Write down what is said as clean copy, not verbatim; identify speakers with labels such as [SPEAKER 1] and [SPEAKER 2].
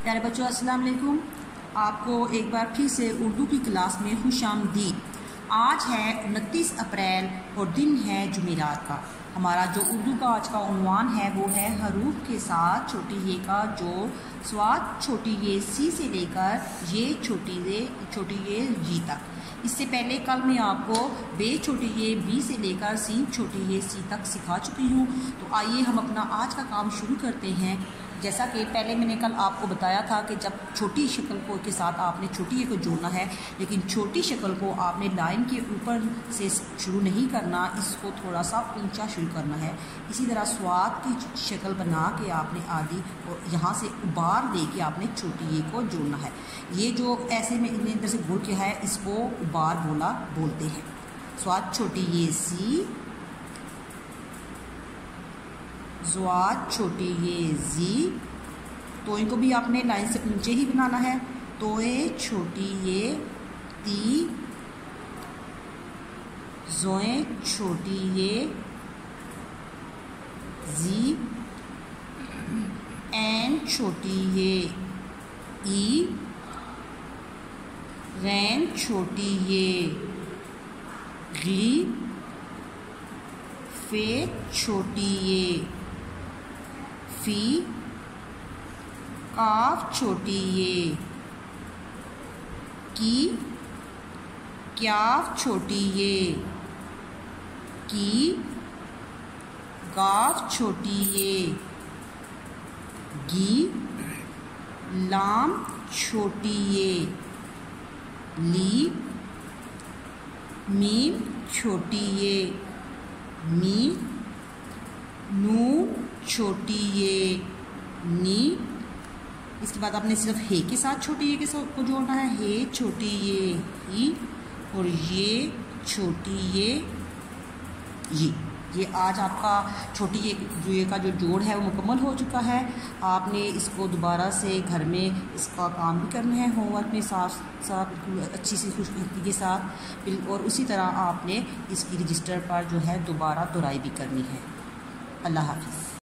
[SPEAKER 1] प्यारे बच्चों, अस्सलाम वालेकुम। आपको एक बार फिर से उर्दू की क्लास में खुशामदीद। आज है 29 अप्रैल और दिन है जुमेरात का। हमारा जो उर्दू का आज का उन्वान है वो है हरूफ के साथ छोटी ये का जोड़, स्वाद छोटी ये सी से लेकर ये छोटी ये जी तक। इससे पहले कल मैं आपको बे छोटी ये बी से लेकर सी छोटी ये सी तक सिखा चुकी हूँ। तो आइए हम अपना आज का काम शुरू करते हैं। जैसा कि पहले मैंने कल आपको बताया था कि जब छोटी शक्ल को के साथ आपने छोटी ये को जोड़ना है, लेकिन छोटी शक्ल को आपने लाइन के ऊपर से शुरू नहीं करना, इसको थोड़ा सा ऊंचा शुरू करना है। इसी तरह स्वाद की शक्ल बना के आपने आधी और यहाँ से उबार दे के आपने छोटी ये को जोड़ना है। ये जो ऐसे में इधर से बोल के है, इसको उबार बोलते हैं। स्वाद छोटी ये सी, ज़्वाद छोटी ये जी। तो इनको भी आपने लाइन से ऊंचे ही बनाना है। तोए छोटी ये ती, ज़ोए छोटी ये जी, एन छोटी ये ई, रैन छोटी ये गी, फे छोटी ये फी, काफ छोटी ये की, क्याफ छोटी ये की, गाफ छोटी ये गी, लाम छोटी ये ली, मीम छोटी ये मी, नून छोटी ये नी। इसके बाद आपने सिर्फ हे के साथ छोटी ये के साथ को जोड़ना है। हे छोटी ये ही और ये छोटी ये आज आपका छोटी ये का जो जोड़ है वो मुकम्मल हो चुका है। आपने इसको दोबारा से घर में इसका काम भी करना है, होमवर्क में साफ अच्छी सी खुशबू के साथ। और उसी तरह आपने इसकी रजिस्टर पर जो है दोबारा दोहराई भी करनी है। अल्लाह हाफ़िज़।